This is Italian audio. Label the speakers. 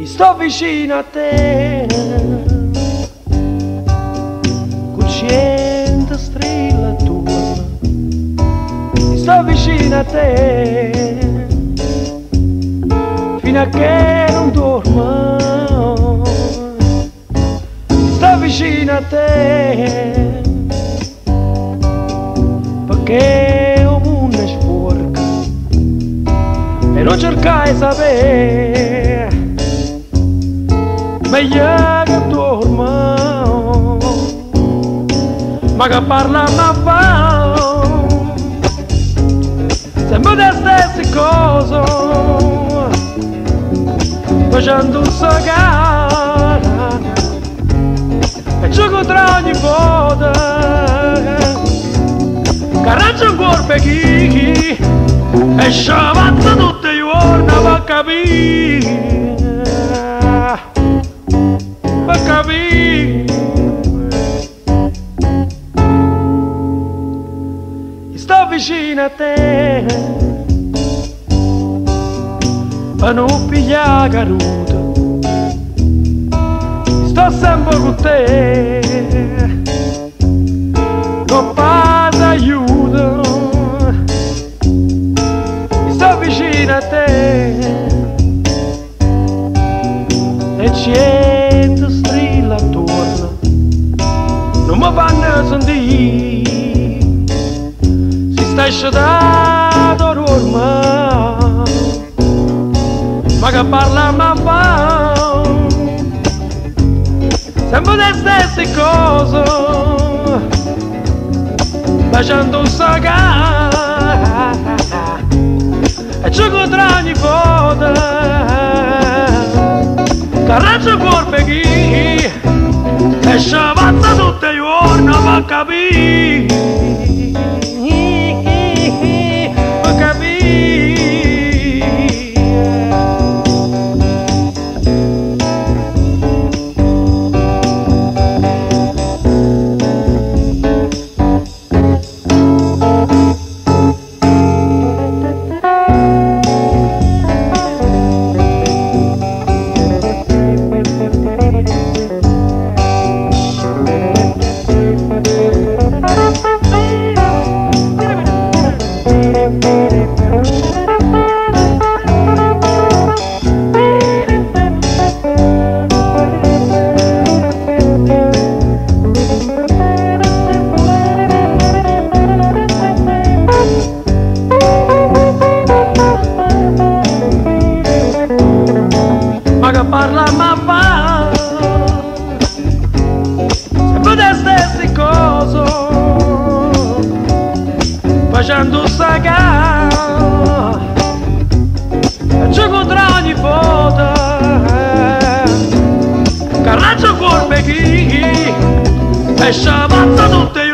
Speaker 1: sto vicino a te, cusciente strilla tua, sto vicino a te, fino a che non dormo, sto vicino a te, perché il mondo è sporco e non cercai di sapere, meglio che dormo, ma che parla ma fa, sempre le stesse cose, facendo un sagara, e gioco tra ogni volta, caraccia un corpo chi, e sciavanza tutte le giorni per capire. Per capire, sto vicino a te, per non pigliare caduta, sto sempre con te, non passa aiuto, sto vicino a te, e cento strilla attorno, non mi fanno sentire, si sta sciatato ormai, ma che parla ma fa, sempre le stesse cose, facendo un sagara, e gioco tra ogni volta, caraccia corpo chi, e sciavanza tutte le giorni per capire, per capire. Ma che parla ma fa, sempre le stesse cose, facendo un sagara, e gioco tra ogni volta, caraccia corpo chi, e sciavanza tutte